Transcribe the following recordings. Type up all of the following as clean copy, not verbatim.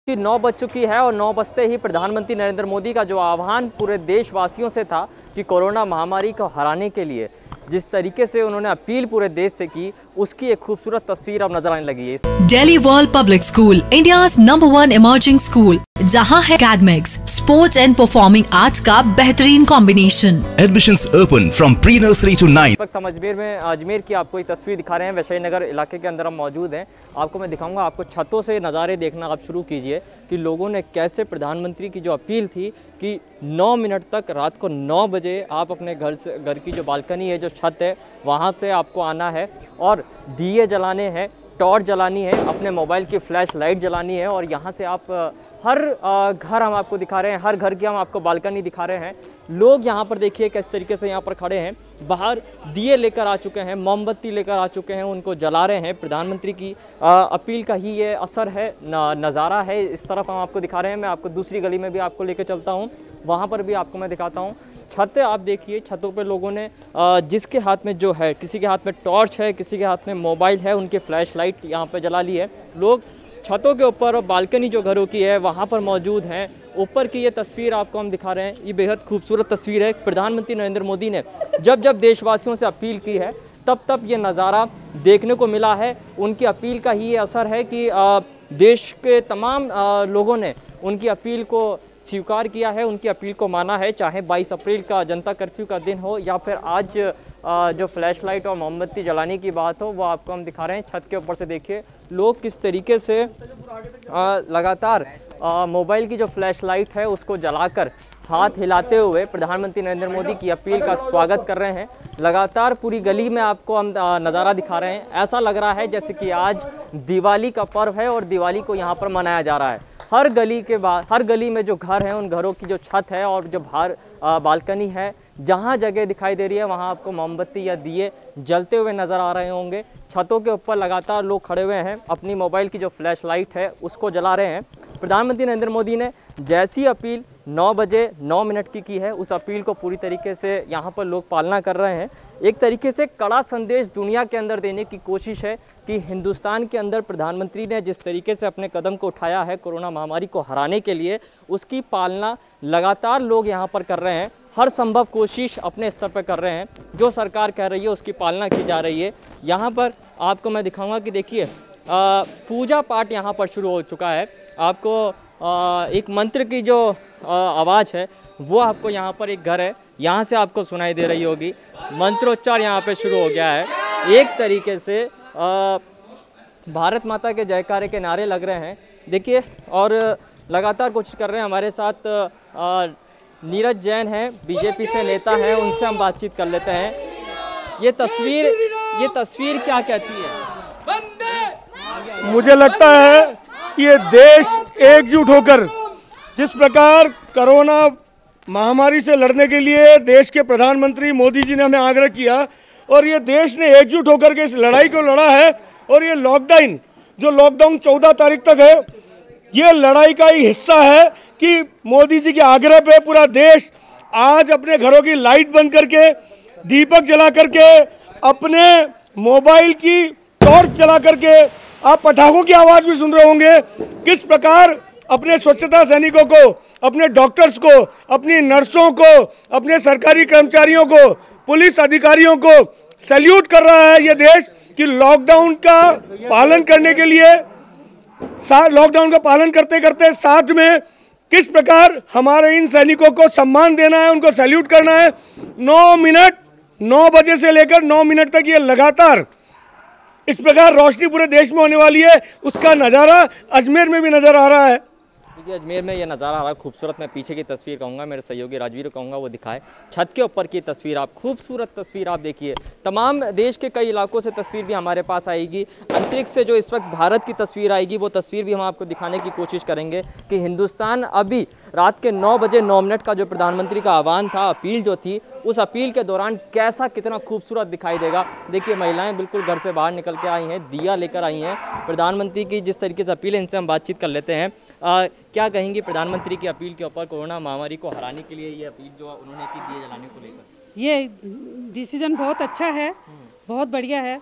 कि 9 बज चुकी है और 9 बजते ही प्रधानमंत्री नरेंद्र मोदी का जो आह्वान पूरे देशवासियों से था कि कोरोना महामारी को हराने के लिए जिस तरीके से उन्होंने अपील पूरे देश से की, उसकी एक खूबसूरत तस्वीर अब नजर आने लगी है। Delhi world public school, India's number 1 emerging school, जहां है academics, sports and performing arts का बेहतरीन combination. Admissions open from pre-nursery to 9th। इस वक्त हम अजमेर की आपको एक तस्वीर दिखा रहे हैं। वैशाली नगर इलाके के अंदर हम मौजूद हैं। आपको मैं दिखाऊंगा, आपको छतों से नज़ारे देखना आप शुरू कीजिए कि लोगों ने कैसे प्रधानमंत्री की जो अपील थी कि 9 मिनट तक, रात को 9 बजे आप अपने घर की जो बालकनी है, जो छत है, वहाँ पे आपको आना है और दिए जलाने हैं, टॉर्च जलानी है, अपने मोबाइल की फ्लैश लाइट जलानी है। और यहाँ से आप हर घर हम आपको दिखा रहे हैं, हर घर की हम आपको बालकनी दिखा रहे हैं। लोग यहाँ पर देखिए किस तरीके से यहाँ पर खड़े हैं, बाहर दिए लेकर आ चुके हैं, मोमबत्ती लेकर आ चुके हैं, उनको जला रहे हैं। प्रधानमंत्री की अपील का ही ये असर है, नज़ारा है। इस तरफ हम आपको दिखा रहे हैं, मैं आपको दूसरी गली में भी आपको लेकर चलता हूँ, वहाँ पर भी आपको मैं दिखाता हूँ। छतें आप देखिए, छतों पे लोगों ने जिसके हाथ में जो है, किसी के हाथ में टॉर्च है, किसी के हाथ में मोबाइल है, उनकी फ्लैश लाइट यहाँ पे जला ली है। लोग छतों के ऊपर और बालकनी जो घरों की है वहाँ पर मौजूद हैं। ऊपर की ये तस्वीर आपको हम दिखा रहे हैं, ये बेहद खूबसूरत तस्वीर है। प्रधानमंत्री नरेंद्र मोदी ने जब जब देशवासियों से अपील की है, तब तब ये नज़ारा देखने को मिला है। उनकी अपील का ही ये असर है कि देश के तमाम लोगों ने उनकी अपील को स्वीकार किया है, उनकी अपील को माना है। चाहे 22 अप्रैल का जनता कर्फ्यू का दिन हो या फिर आज जो फ्लैश लाइट और मोमबत्ती जलाने की बात हो, वो आपको हम दिखा रहे हैं। छत के ऊपर से देखिए लोग किस तरीके से लगातार मोबाइल की जो फ्लैश लाइट है उसको जलाकर हाथ हिलाते हुए प्रधानमंत्री नरेंद्र मोदी की अपील का स्वागत कर रहे हैं। लगातार पूरी गली में आपको हम नज़ारा दिखा रहे हैं। ऐसा लग रहा है जैसे कि आज दिवाली का पर्व है और दिवाली को यहाँ पर मनाया जा रहा है। हर गली में जो घर हैं, उन घरों की जो छत है और जो बाहर बालकनी है, जहाँ जगह दिखाई दे रही है वहाँ आपको मोमबत्ती या दिए जलते हुए नज़र आ रहे होंगे। छतों के ऊपर लगातार लोग खड़े हुए हैं, अपनी मोबाइल की जो फ्लैश लाइट है उसको जला रहे हैं। प्रधानमंत्री नरेंद्र मोदी ने जैसी अपील 9 बजे 9 मिनट की है, उस अपील को पूरी तरीके से यहाँ पर लोग पालना कर रहे हैं। एक तरीके से कड़ा संदेश दुनिया के अंदर देने की कोशिश है कि हिंदुस्तान के अंदर प्रधानमंत्री ने जिस तरीके से अपने कदम को उठाया है कोरोना महामारी को हराने के लिए, उसकी पालना लगातार लोग यहाँ पर कर रहे हैं। हर संभव कोशिश अपने स्तर पर कर रहे हैं। जो सरकार कह रही है उसकी पालना की जा रही है। यहाँ पर आपको मैं दिखाऊंगा कि देखिए पूजा पाठ यहाँ पर शुरू हो चुका है। आपको एक मंत्र की जो आवाज़ है वो आपको यहाँ पर, एक घर है यहाँ से आपको सुनाई दे रही होगी। मंत्रोच्चार यहाँ पे शुरू हो गया है। एक तरीके से भारत माता के जयकारे के नारे लग रहे हैं देखिए, और लगातार कोशिश कर रहे हैं। हमारे साथ नीरज जैन हैं, बीजेपी से नेता हैं, उनसे हम बातचीत कर लेते हैं। ये तस्वीर क्या कहती है? मुझे लगता है ये देश एकजुट होकर, जिस प्रकार कोरोना महामारी से लड़ने के लिए देश के प्रधानमंत्री मोदी जी ने हमें आग्रह किया और ये देश ने एकजुट होकर के इस लड़ाई को लड़ा है। और ये लॉकडाउन 14 तारीख तक है, ये लड़ाई का ही हिस्सा है कि मोदी जी के आग्रह पे पूरा देश आज अपने घरों की लाइट बंद करके, दीपक जला करके, अपने मोबाइल की टॉर्च जला करके, आप पटाखों की आवाज़ भी सुन रहे होंगे, किस प्रकार अपने स्वच्छता सैनिकों को, अपने डॉक्टर्स को, अपनी नर्सों को, अपने सरकारी कर्मचारियों को, पुलिस अधिकारियों को सैल्यूट कर रहा है ये देश कि लॉकडाउन का पालन करने के लिए, लॉकडाउन का पालन करते करते साथ में किस प्रकार हमारे इन सैनिकों को सम्मान देना है, उनको सैल्यूट करना है। 9 बजे से लेकर 9 मिनट तक ये लगातार इस प्रकार रोशनी पूरे देश में होने वाली है। उसका नज़ारा अजमेर में भी नज़र आ रहा है। देखिए अजमेर में ये नज़ारा आ रहा है खूबसूरत। मैं पीछे की तस्वीर कहूँगा, मेरे सहयोगी राजवीर को कहूँगा वो दिखाए। छत के ऊपर की तस्वीर, आप खूबसूरत तस्वीर आप देखिए। तमाम देश के कई इलाकों से तस्वीर भी हमारे पास आएगी। अंतरिक्ष से जो इस वक्त भारत की तस्वीर आएगी, वो तस्वीर भी हम आपको दिखाने की कोशिश करेंगे कि हिंदुस्तान अभी रात के 9 बजे 9 मिनट का जो प्रधानमंत्री का आह्वान था, अपील जो थी, उस अपील के दौरान कैसा कितना खूबसूरत दिखाई देगा। देखिए महिलाएं बिल्कुल घर से बाहर निकल के आई हैं, दिया लेकर आई हैं। प्रधानमंत्री की जिस तरीके से अपील है, इनसे हम बातचीत कर लेते हैं। क्या कहेंगी प्रधानमंत्री की अपील के ऊपर, कोरोना महामारी को हराने के लिए ये अपील जो उन्होंने की दिए जलाने को लेकर? ये डिसीजन बहुत अच्छा है, बहुत बढ़िया है।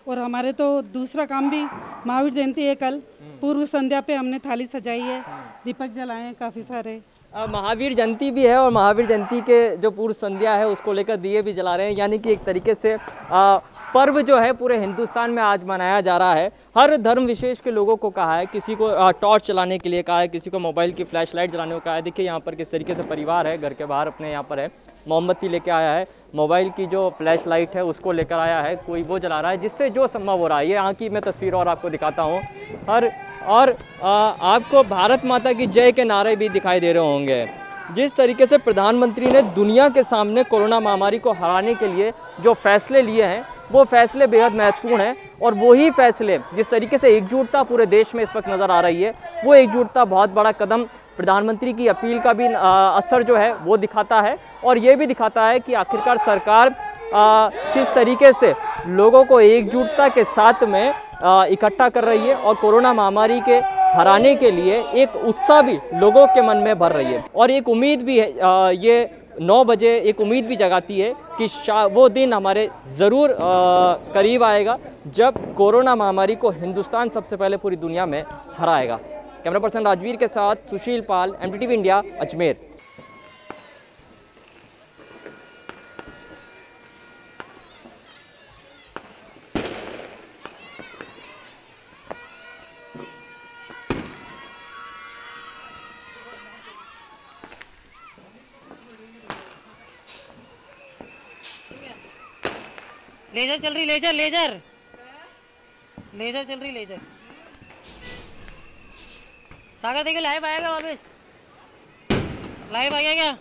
और हमारे तो दूसरा काम भी महावीर जयंती है कल, पूर्व संध्या पे हमने थाली सजाई है, दीपक जलाए हैं काफ़ी सारे। महावीर जयंती भी है और महावीर जयंती के जो पूर्व संध्या है उसको लेकर दिए भी जला रहे हैं, यानी कि एक तरीके से पर्व जो है पूरे हिंदुस्तान में आज मनाया जा रहा है। हर धर्म विशेष के लोगों को कहा है, किसी को टॉर्च चलाने के लिए कहा है, किसी को मोबाइल की फ्लैश लाइट जलाने को कहा है। देखिए यहाँ पर किस तरीके से परिवार है, घर के बाहर अपने यहाँ पर है, मोमबत्ती लेके आया है, मोबाइल की जो फ्लैश लाइट है उसको लेकर आया है, कोई वो जला रहा है, जिससे जो संभव हो रहा है। ये यहाँ की मैं तस्वीर और आपको दिखाता हूँ। और आपको भारत माता की जय के नारे भी दिखाई दे रहे होंगे। जिस तरीके से प्रधानमंत्री ने दुनिया के सामने कोरोना महामारी को हराने के लिए जो फैसले लिए हैं वो फैसले बेहद महत्वपूर्ण हैं, और वही फैसले जिस तरीके से एकजुटता पूरे देश में इस वक्त नज़र आ रही है, वो एकजुटता बहुत बड़ा कदम प्रधानमंत्री की अपील का भी असर जो है वो दिखाता है, और ये भी दिखाता है कि आखिरकार सरकार किस तरीके से लोगों को एकजुटता के साथ में इकट्ठा कर रही है, और कोरोना महामारी के हराने के लिए एक उत्साह भी लोगों के मन में भर रही है। और एक उम्मीद भी है, ये 9 बजे एक उम्मीद भी जगाती है कि वो दिन हमारे ज़रूर करीब आएगा जब कोरोना महामारी को हिंदुस्तान सबसे पहले पूरी दुनिया में हराएगा। कैमरा पर्सन राजवीर के साथ Sushil Pal, MTTV India, Ajmer. Laser चल रही, लेजर लेजर लेजर चल रही, लेजर। सागर देखिए लाइव आएगा, वापस लाइव आ गया क्या?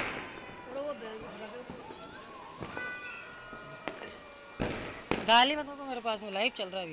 गाली मत बोलो, मेरे पास में लाइव चल रहा है अभी।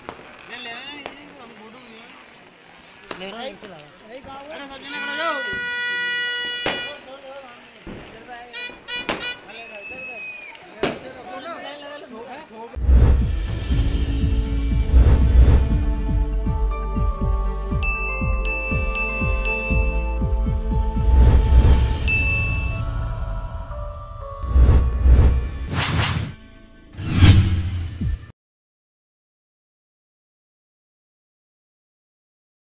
ले